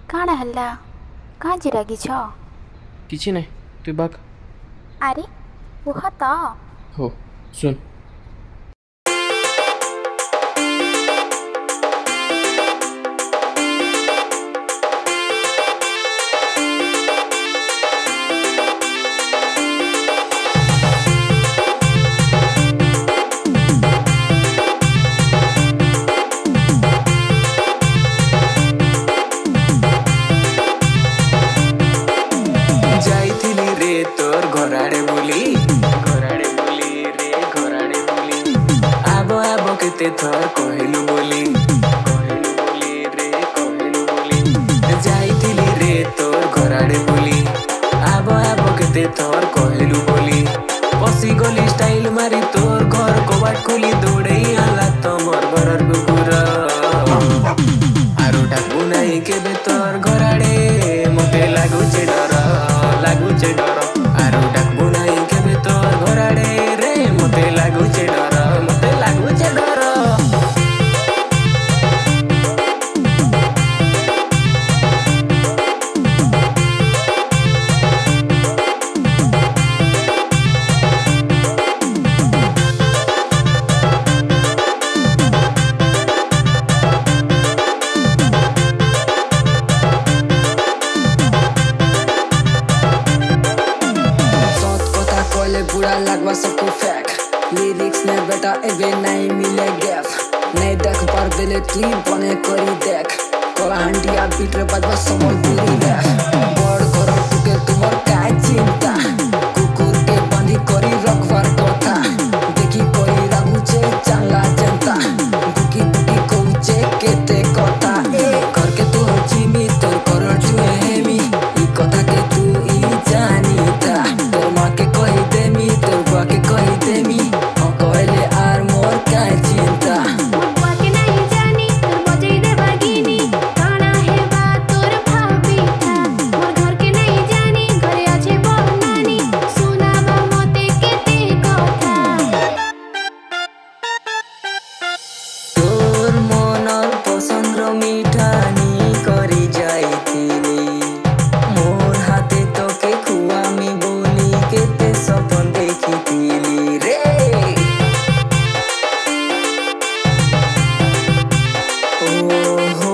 काण हल्ला काजी रागिछ किछि नाही तू बघ। अरे कुह त हो सुन। तोर घराड़े बुली रे घराड़े बुली आबो आबो केते थर कहलु बोली रे कहलु बोली जाइथिली रे तोर घराड़े बुली आबो आबो केते थर कहलु बोली पसी गली स्टाइल मारी तोर घर कबाट खोली दौड़े आला तमर घरर कुकुर आरो डाकू नाही केबे तोर घराड़े मते लागुचे डर आरो डाकू नाही केबे तोर घराड़े रे मते लागुचे डर बुरा लगवा सबको फेक लिरिक्स ने बेटा एबे नहीं मिले गैप नहीं देख पर दिले क्लिप बने करी देख कोला हंडिया बीट रे बजवा समझ देख बड़ करो टुके तुमर का चिंता कुकुर के बंदी करी रखवार कथा देखी कोई रागुचे चांगा जनता दुकी दुकी कोचे केते कथा ए करके तू जिमी तोर करर जुए हेमी ई कथा के तू ई जानीता तोर मां के कही देमी तोर बा के कही देमी ओ कहले आर मोर का चिंता बा के नहीं जानी तोर बजई दे बागिनी काना है बात तोर भाभी था मोर घर के नहीं जानी घरे आछे बहुनानी सुनाबा मते केते कथा तोर मनर पसंद रो मिठानी करी जाइथिली मोर हाथे तो के खुआमी बोली केते सपन देखिथिली रे ओ